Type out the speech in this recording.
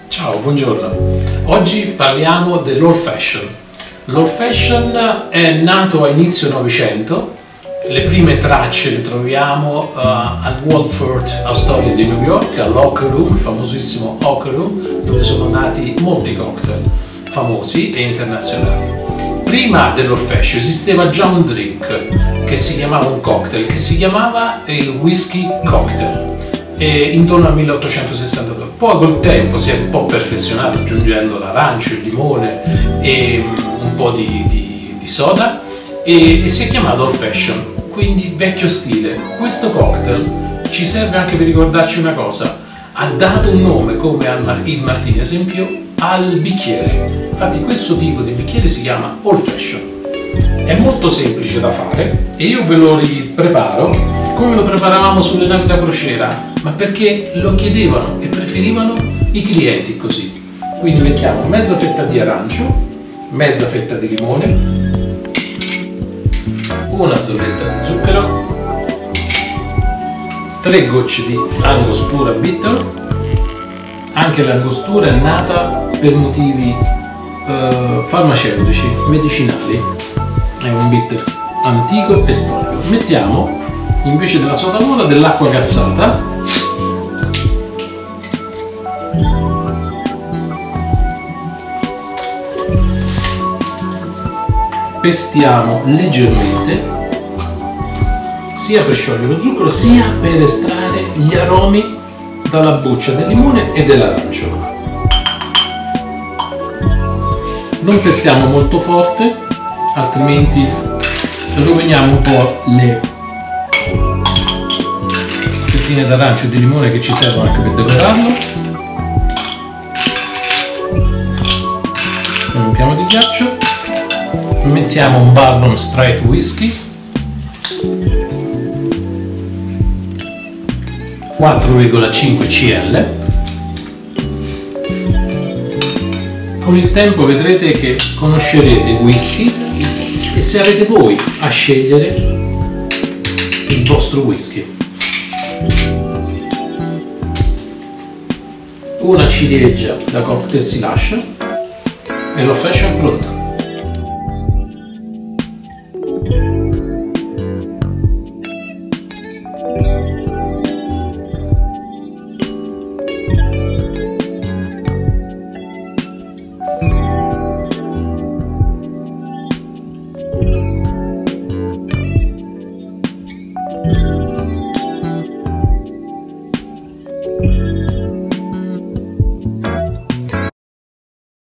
Ciao, buongiorno. Oggi parliamo dell'Old Fashion. L'Old Fashion è nato a inizio Novecento. Le prime tracce le troviamo al Walford Astoria di New York, all'Hawker Room, il famosissimo Hawker Room, dove sono nati molti cocktail famosi e internazionali. Prima dell'Old Fashion esisteva già un drink che si chiamava un cocktail, che si chiamava il whisky cocktail, intorno al 1862. Poi col tempo si è un po' perfezionato aggiungendo l'arancio, il limone e un po' di soda e si è chiamato Old Fashion, quindi vecchio stile. Questo cocktail ci serve anche per ricordarci una cosa: ha dato un nome, come il Martini esempio, al bicchiere. Infatti questo tipo di bicchiere si chiama Old Fashion. È molto semplice da fare e io ve lo ripreparo come lo preparavamo sulle navi da crociera, ma perché lo chiedevano e preferivano i clienti così. Quindi mettiamo mezza fetta di arancio, mezza fetta di limone, una zolletta di zucchero, 3 gocce di angostura bitter. Anche l'angostura è nata per motivi farmaceutici, medicinali, è un bitter antico e storico. Mettiamo invece della soda nuova dell'acqua gassata, pestiamo leggermente sia per sciogliere lo zucchero sia per estrarre gli aromi dalla buccia del limone e dell'arancio. Non pestiamo molto forte, altrimenti roviniamo un po' le fettine d'arancio e di limone che ci servono anche per decorarlo. Un piano di ghiaccio, mettiamo un bourbon straight whisky, 4,5 cl. Con il tempo vedrete che conoscerete il whisky e sarete voi a scegliere il vostro whisky. Una ciliegia da cocktail si lascia e l'Old Fashion pronta.